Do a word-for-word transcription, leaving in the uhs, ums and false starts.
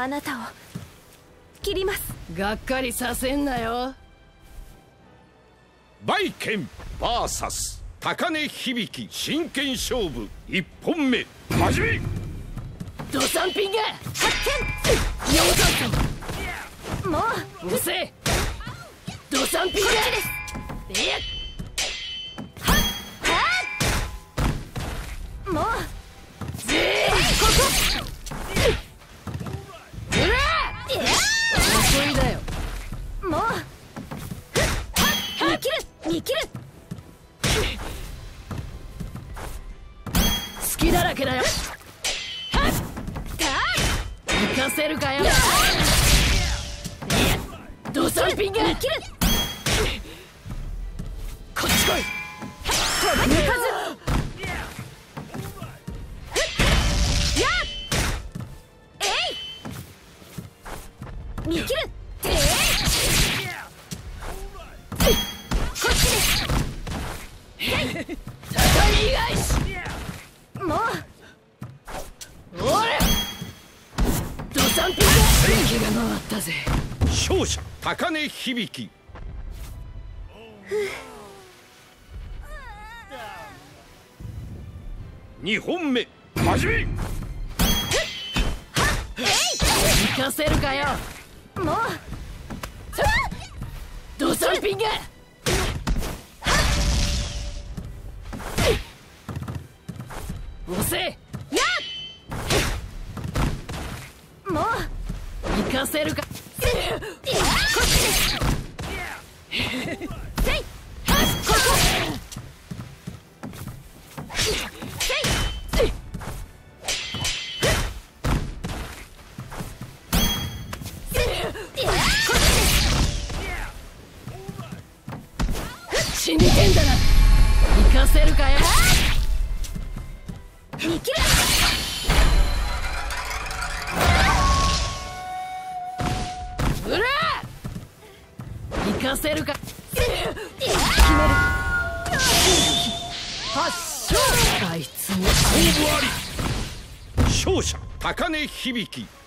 あなたを切ります。 がっかりさせんなよ。 バイケン ブイエス 高根響真剣勝負いっぽんめ始め。 ドサンピンが発見よう見。もううるせえ。ドサンピンがこっちです。 いやはっはっもうぜえここうらいや遅いだよ。 もうはっ見切る見切る。 隙だらけだよ。 た行かせるかよ。いやドサンピンが見切る。 こっち来い。 届かず。やっえい見切る。てえこっちです。 畳返し。 もうおれドサンピンが元気が回ったぜ。 勝者高根響。にほんめ始め。 行かせるかよ。 もうドサンピンが押せ。 やっもう行かせるか。 こっちですせいはっここせい死にてんだな。行かせるかよ。 見切る。 うら行かせるか。 決める。 発勝。あいつも勝負あり。勝者高根響。